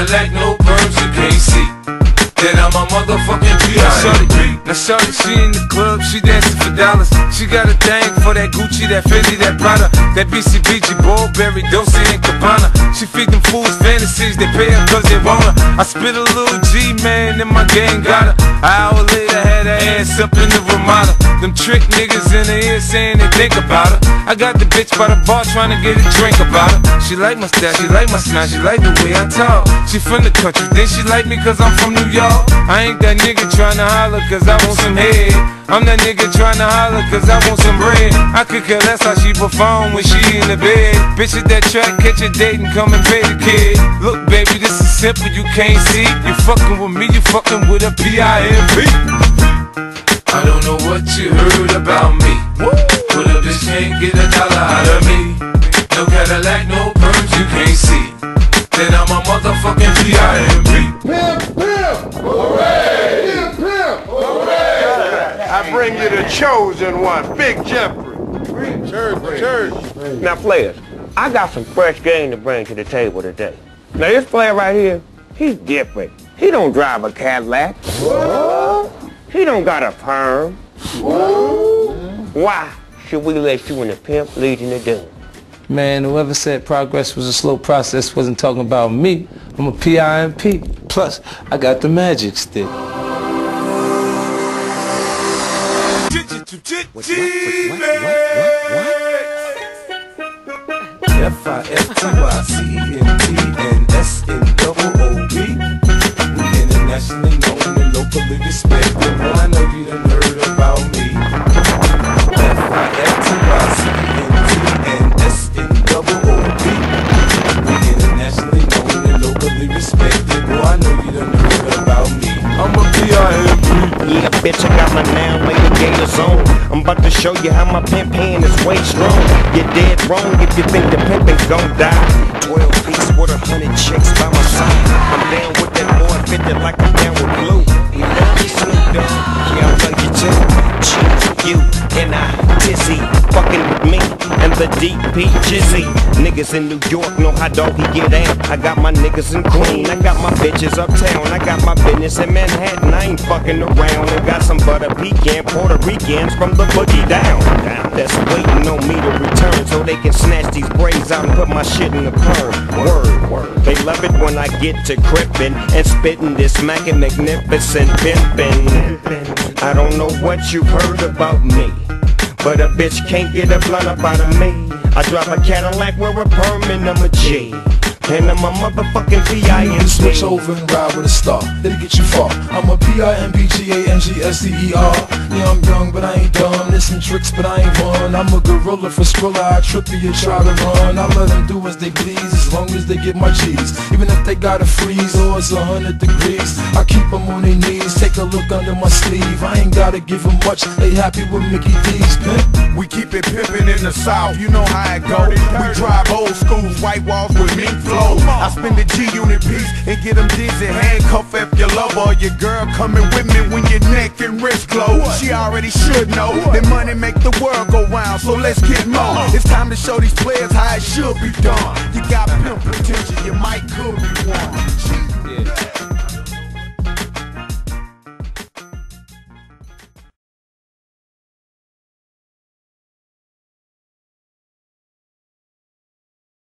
Cadillac, no perms, you can't see. Then I'm a motherfucking P.I.M.P. Now shorty, she in the club, she dancing for dollars. She got a thing for that Gucci, that Fendi, that Prada, that BCBG, Burberry, Dolce & Gabbana. She feed them fools fantasies, they pay her cause they want her. I spit a little G, man, and my gang got her. An hour later, had her ass up in the Ramada. Them trick niggas in the ear saying they think about her. I got the bitch by the bar trying to get a drink about her. She like my style, she like my smile, she like the way I talk. She from the country, then she like me cause I'm from New York. I ain't that nigga tryna holler cause I want some head. I'm that nigga tryna holler cause I want some bread. I could care less how she perform when she in the bed. Bitch at that track, catch a date and come and pay the kid. Look baby, this is simple, you can't see. You fucking with me, you fucking with a P.I.M.P. I don't know what you heard about me, but a bitch can't get $1 out of me. No Cadillac, no perms, you can't see. Then I'm a motherfucking P.I.M.P. Pimp, pimp, hooray! Pimp, pimp, hooray! I bring you the chosen one, Big Jeffrey. Church. Now players, I got some fresh game to bring to the table today. Now this player right here, he's different. He don't drive a Cadillac. What? He don't got a perm. What? Why should we let you and the pimp legion to do? Man, whoever said progress was a slow process wasn't talking about me. I'm a P.I.M.P. Plus, I got the magic stick. F-I-F-T-Y-C-E-N-T-N-S-N-O-O-B. We internationally known and locally respected. Well, I know you done heard about me. F-I-F-T-Y-C-E-N-T-N-S-N-O-O-B. We internationally known and locally respected. Well, I know you done heard about me. I'm a P.I.M.P. Yeah, bitch, I got my now lady gators on. I'm about to show you how my pimp hand is way strong. You're dead wrong if you think the pimpin's gon' die. 12 piece with 100 chicks by my side. I'm down with that boy, 50 like I'm down with blue. We love you, Snoop Dogg. Yeah, I love you too. Cheese, you, and I, Tizzy, fucking with me and the DP Jizzy. Niggas in New York know how doggy get down. I got my niggas in Queen, I got my bitches uptown. I got my business in Manhattan, I ain't fucking around. I got some butter pecan Puerto Ricans from the boogie down. That's waiting on me to return so they can snatch these braids out and put my shit in the perm. Word. They love it when I get to crippin' and spittin' this smackin' magnificent pimpin'. I don't know what you've heard about me, but a bitch can't get a blunt up out of me. I drive a Cadillac, wear a perm, and I'm a G. And I'm a motherfucking P.I.M.P. Switch over and ride with a star, it'll get you far. I'm a P.I.M.P.G.A.N.G.S.T.E.R. Yeah, I'm young, but I ain't dumb. There's some tricks, but I ain't one. I'm a gorilla for Skrilla, I trip you, try to run. I let them do as they please, as long as they get my G's. Even if they gotta freeze or it's 100 degrees, I keep them on their knees, take a look under my sleeve. I ain't gotta give them much, they happy with Mickey D's, pimp. We keep it pimpin' in the South, you know how it go. We drive old schools, white walls with mink flow. I spend the G-Unit piece and get them dizzy. Handcuff if your lover or your girl coming with me when your neck and wrist glow. She already should know that money make the world go round, so let's get more. It's time to show these players how it should be done. You got pimp potential, you might could be one.